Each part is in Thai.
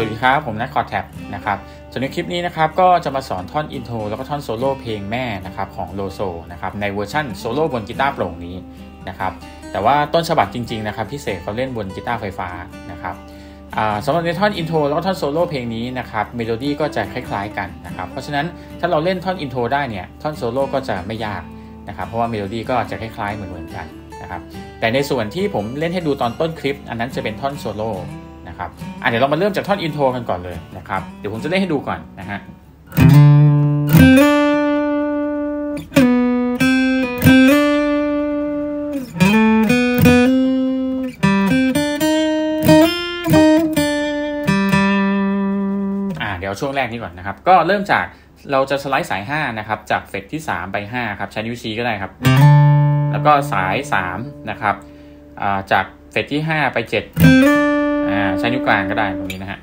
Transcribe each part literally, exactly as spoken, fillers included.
วัสดีครับผมนัทคอร์ดแท็บนะครับส่วนในคลิปนี้นะครับก็จะมาสอนท่อนอินโทรแล้วก็ท่อนโซโล่เพลงแม่นะครับของโลโซนะครับในเวอร์ชั่นโซโล่บนกีตาร์โปร่งนี้นะครับแต่ว่าต้นฉบับจริงๆนะครับพิเศษเขาเล่นบนกีตาร์ไฟฟ้านะครับสำหรับในท่อนอินโทรแล้วก็ท่อนโซโล่เพลงนี้นะครับเมโลดี้ก็จะคล้ายๆกันนะครับเพราะฉะนั้นถ้าเราเล่นท่อนอินโทรได้เนี่ยท่อนโซโล่ก็จะไม่ยากนะครับเพราะว่าเมโลดี้ก็จะคล้ายๆเหมือนๆกันนะครับแต่ในส่วนที่ผมเล่นให้ดูตอนต้นคลิปอันนั้นจะเป็นท่อนโซโล่นะครับอ่ะเดี๋ยวเรามาเริ่มจากท่อนอินโทรกันก่อนเลยนะครับเดี๋ยวผมจะเล่นให้ดูก่อนนะฮะอ่ะเดี๋ยวช่วงแรกนี้ก่อนนะครับก็เริ่มจากเราจะสไลด์สายห้านะครับจากเฟตที่สามไปห้าครับใช้นิ้วชี้ก็ได้ครับแล้วก็สายสามนะครับอ่าจากเฟตที่ห้าไปเจ็ดอ่าใช้นิ้วกลางก็ได้ตรงนี้นะฮะ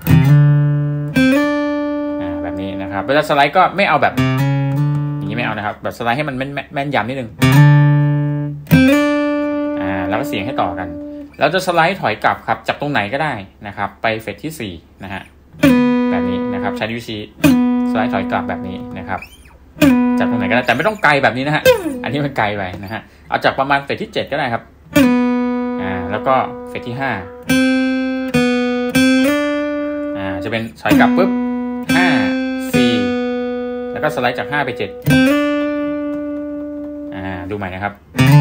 อ่าแบบนี้นะครับเวลาสไลด์ก็ไม่เอาแบบอย่างนี้ไม่เอานะครับแบบสไลด์ให้มันแม่นแม่นยำนิดนึงอ่าแล้วก็เสียงให้ต่อกันแล้วจะสไลด์ถอยกลับครับจากตรงไหนก็ได้นะครับไปเฟตที่สี่นะฮะแบบนี้นะครับใช้นิ้วชี้สไลด์ถอยกลับแบบนี้นะครับจากตรงไหนก็ได้แต่ไม่ต้องไกลแบบนี้นะฮะอันนี้มันไกลไปนะฮะเอาจากประมาณเฟตที่เจ็ดก็ได้ครับอ่าแล้วก็เฟตที่ห้าอ่าจะเป็นถอยกลับปุ๊บห้า สี่แล้วก็สไลด์จากห้าไปเจ็ดอ่าดูใหม่นะครับ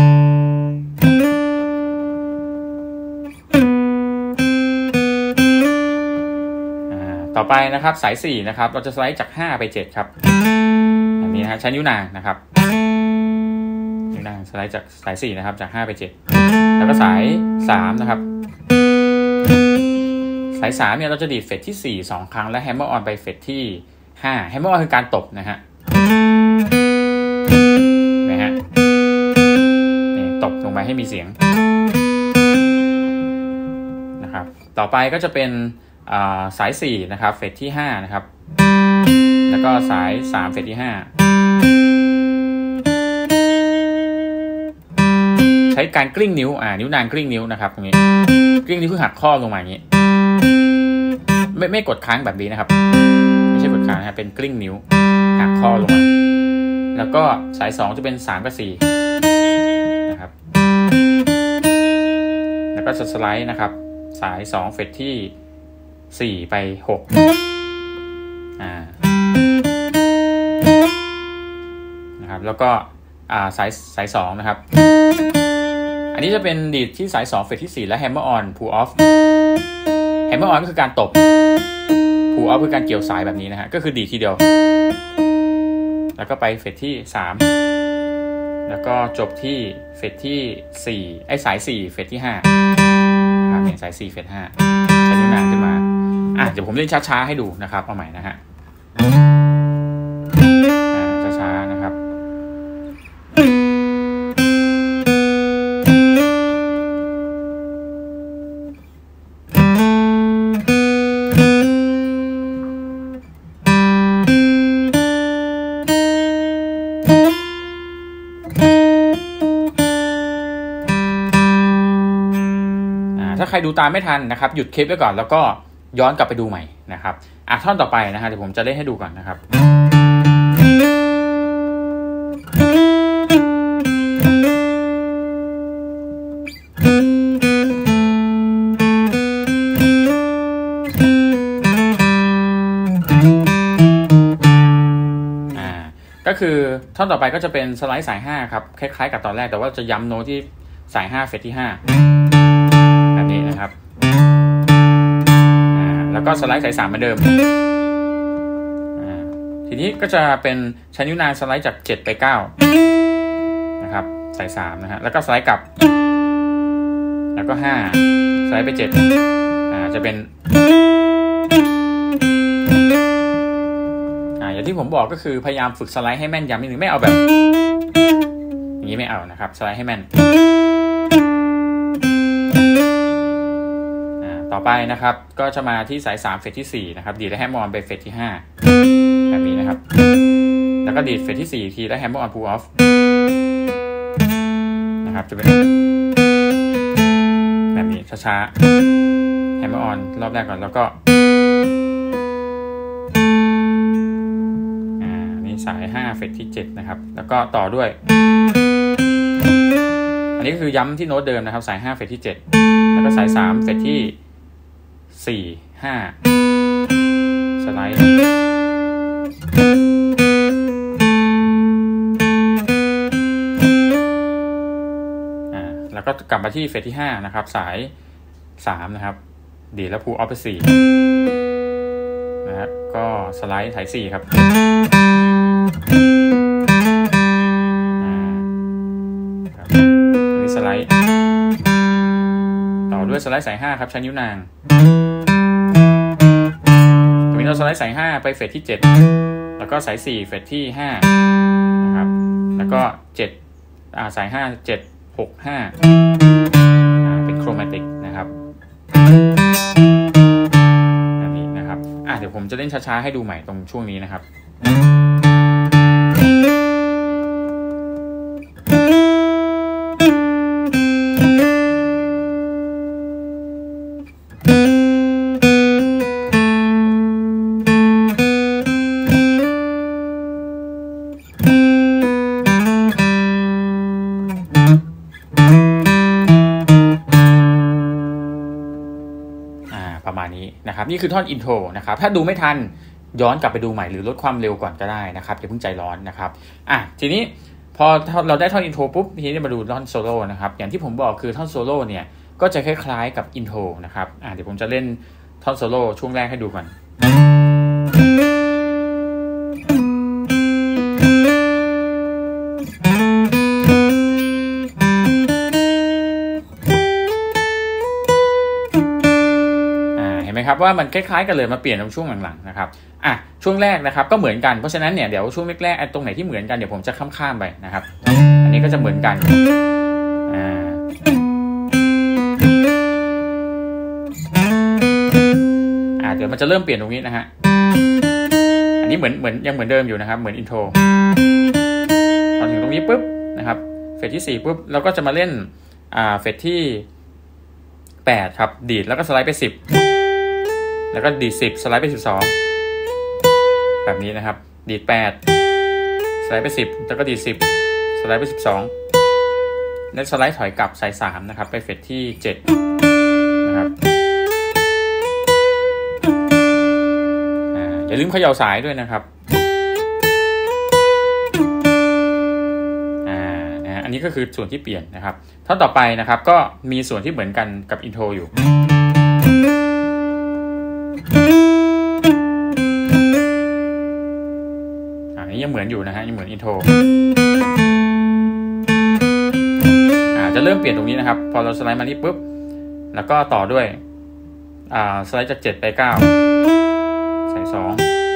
อ่าต่อไปนะครับสายสี่นะครับเราจะสไลด์จากห้าไปเจ็ดครับแบบนี้นะฮะใช้นิ้วนางนะครับนิ้วนางสไลด์จากสายสี่นะครับจากห้าไปเจ็ดแล้วก็สายสามนะครับสายสามเนี่ยเราจะดีดเฟตที่สี่ สองครั้งและแฮมเมอร์ออนไปเฟตที่ห้าแฮมเมอร์ออนคือการตบนะฮะนะฮะนี่ตบลงไปให้มีเสียงนะครับต่อไปก็จะเป็นสายสี่นะครับเฟตที่ห้านะครับแล้วก็สายสามเฟตที่ห้าใช้การกลิ้งนิ้วอ่านิ้วนางกลิ้งนิ้วนะครับตรงนี้กลิ้งนิ้วคือหักข้อลงมาอย่างนี้ไม่ไม่กดค้างแบบนี้นะครับไม่ใช่กดค้างนะครับเป็นกลิ้งนิ้วหักข้อลงมาแล้วก็สายสองจะเป็นสามกับสี่นะครับแล้วก็จะสไลด์นะครับสายสองเฟตที่สี่ไปหกอ่านะครับแล้วก็อ่าสายสายสองนะครับอันนี้จะเป็นดีดที่สายสองเฟตที่สี่และแฮมเมอร์ออนพูลออฟแฮมเมอร์ออนก็คือการตบพูลออฟคือการเกี่ยวสายแบบนี้นะฮะก็คือดีดทีเดียวแล้วก็ไปเฟตที่สามแล้วก็จบที่เฟตที่สี่ไอ้สายสี่เฟตที่ห้าครับเนี่ยสายสี่เฟตห้าใช้นิ้วนางขึ้นมาอ่ะเดี๋ยวผมเล่นช้าๆให้ดูนะครับเอาใหม่นะฮะช้าๆนะครับถ้าใครดูตามไม่ทันนะครับหยุดคลิปไว้ก่อนแล้วก็ย้อนกลับไปดูใหม่นะครับอ่ะท่อนต่อไปนะฮะเดี๋ยวผมจะเล่นให้ดูก่อนนะครับอ่าก็คือท่อนต่อไปก็จะเป็นสไลด์สายห้าครับคล้ายๆกับตอนแรกแต่ว่าจะย้ำโน้ตที่สายห้าเฟตที่ห้าแบบนี้นะครับอ่าแล้วก็สไลด์สายสามเหมือนเดิมอ่าทีนี้ก็จะเป็นใช้นิ้วนางสไลด์จากเจ็ดไปเก้านะครับสายสามนะฮะแล้วก็สไลด์กลับแล้วก็ห้าสไลด์ไปเจ็ดอ่าจะเป็นอ่าอย่างที่ผมบอกก็คือพยายามฝึกสไลด์ให้แม่นยำนิดนึงไม่เอาแบบอย่างนี้ไม่เอานะครับสไลด์ให้แม่นต่อไปนะครับก็จะมาที่สายสามเฟตที่สี่นะครับดีดและแฮมเมอร์ออนไปเฟตที่ห้าแบบนี้นะครับแล้วก็ดีดเฟตที่สี่ทีและแฮมเมอร์ออนพูลออฟนะครับจะเป็นแบบนี้ช้าๆแฮมเมอร์ออนรอบแรกก่อนแล้วก็ายห้าเฟตที่เจ็ดนะครับแล้วก็ต่อด้วยอันนี้คือย้ำที่โน้ตเดิมนะครับสายห้าเฟตที่เจ็ดแล้วก็สายสามเฟตที่สี่ ห้าสไลด์อ่าแล้วก็กลับมาที่เฟตที่ห้านะครับสายสามนะครับดีแล้วพูลออฟไปสี่นะครับก็สไลด์สายสี่ครับสไลด์ต่อด้วยสไลด์สายห้าครับใช้นิ้วนางตรงนี้เราสไลด์สายห้าไปเฟตที่เจ็ดแล้วก็สายสี่เฟตที่ห้านะครับแล้วก็เจ็ดอ่าสายห้า เจ็ด หก ห้าอ่าเป็นโครมาติกนะครับแบบนี้นะครับอ่ะเดี๋ยวผมจะเล่นช้าๆให้ดูใหม่ตรงช่วงนี้นะครับประมาณนี้นะครับนี่คือท่อนอินโทรนะครับถ้าดูไม่ทันย้อนกลับไปดูใหม่หรือลดความเร็วก่อนก็ได้นะครับอย่าเพิ่งใจร้อนนะครับอ่ะทีนี้พอเราได้ท่อนอินโทรปุ๊บทีนี้มาดูท่อนโซโล่นะครับอย่างที่ผมบอกคือท่อนโซโล่เนี่ยก็จะคล้ายๆกับอินโทรนะครับอ่ะเดี๋ยวผมจะเล่นท่อนโซโล่ช่วงแรกให้ดูก่อนครับว่ามันคล้ายๆกันเลยมาเปลี่ยนตรงช่วงหลังๆนะครับอ่ะช่วงแรกนะครับก็เหมือนกันเพราะฉะนั้นเนี่ยเดี๋ยวช่วงแรกๆตรงไหนที่เหมือนกันเดี๋ยวผมจะข้ามๆไปนะครับอันนี้ก็จะเหมือนกันอ่าอ่าเดี๋ยวมันจะเริ่มเปลี่ยนตรงนี้นะฮะอันนี้เหมือนเหมือนยังเหมือนเดิมอยู่นะครับเหมือนอินโทรพอถึงตรงนี้ปุ๊บนะครับเฟสที่สี่ปุ๊บเราก็จะมาเล่นอ่าเฟสที่แปดครับดีดแล้วก็สไลด์ไปสิบแล้วก็ดีดสิบสไลด์ไปสิบสองแบบนี้นะครับดีดแปดสไลด์ไปสิบแล้วก็ดีดสิบสไลด์ไปสิบสองแล้วสไลด์ถอยกลับสายสามนะครับไปเฟสที่เจ็ดนะครับอ่าอย่าลืมเขย่าสายด้วยนะครับอ่านะอันนี้ก็คือส่วนที่เปลี่ยนนะครับท่อนต่อไปนะครับก็มีส่วนที่เหมือนกันกับอินโทรอยู่อันนี้ยังเหมือนอยู่นะฮะยังเหมือนอินโทรอ่าจะเริ่มเปลี่ยนตรงนี้นะครับพอเราสไลด์มานี่ปุ๊บแล้วก็ต่อด้วยอ่าสไลด์จากเจ็ดไปเก้าสายสอง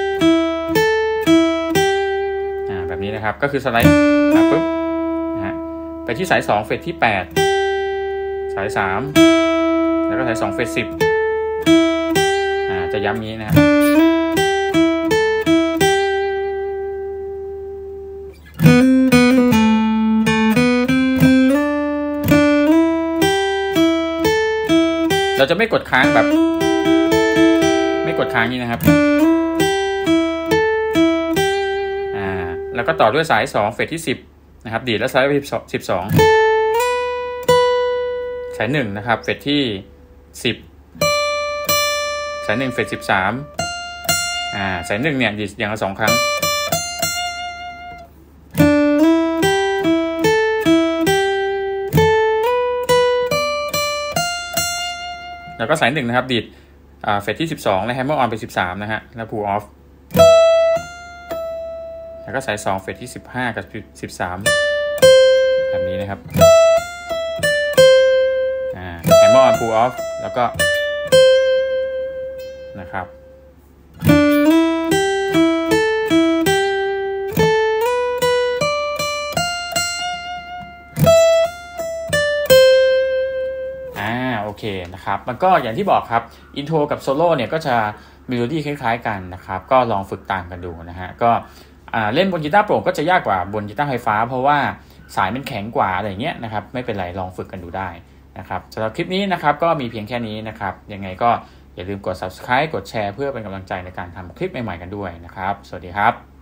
อ่าแบบนี้นะครับก็คือสไลด์มาปุ๊บนะฮะไปที่สายสองเฟสที่แปดสายสามแล้วก็สายสองเฟสสิบอ่าจะย้ำนี้นะครับเราจะไม่กดค้างแบบไม่กดค้างนี้นะครับอ่าแล้วก็ต่อด้วยสายสองเฟสที่สิบนะครับดีดแล้วสไลด์ไปสิบสองสายหนึ่งนะครับเฟสที่สิบสายหนึ่งเฟสสิบสามอ่าสายหนึ่งเนี่ยดีดอย่างละสองครั้งแล้วก็สายหนึ่งนะครับดีดอ่าเฟสที่สิบสองและแฮมเมอร์ออนไปสิบสามนะฮะแล้วพูลออฟแล้วก็สายสองเฟสที่สิบห้ากับสิบสามแบบนี้นะครับอ่าแฮมเมอร์ออนพูลออฟแล้วก็นะครับโอเคนะครับมันก็อย่างที่บอกครับอินโทรกับโซโล่เนี่ยก็จะเมโลดี้คล้ายๆกันนะครับก็ลองฝึกตามกันดูนะฮะก็เล่นบนกีตาร์โปร่งก็จะยากกว่าบนกีตาร์ไฟฟ้าเพราะว่าสายมันแข็งกว่าอะไรเงี้ยนะครับไม่เป็นไรลองฝึกกันดูได้นะครับสำหรับคลิปนี้นะครับก็มีเพียงแค่นี้นะครับยังไงก็อย่าลืมกด ซับสไครบ์ กดแชร์เพื่อเป็นกำลังใจในการทำคลิปใหม่ๆกันด้วยนะครับสวัสดีครับ